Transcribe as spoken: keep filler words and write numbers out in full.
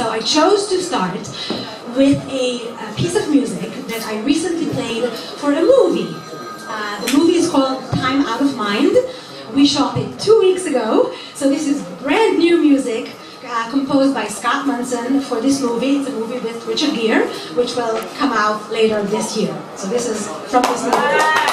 So I chose to start with a, a piece of music that I recently played for a movie. Uh, the movie is called Time Out of Mind. We shot it two weeks ago, so this is brand new music uh, composed by Scott Munson for this movie. It's a movie with Richard Gere, which will come out later this year. So this is from this movie.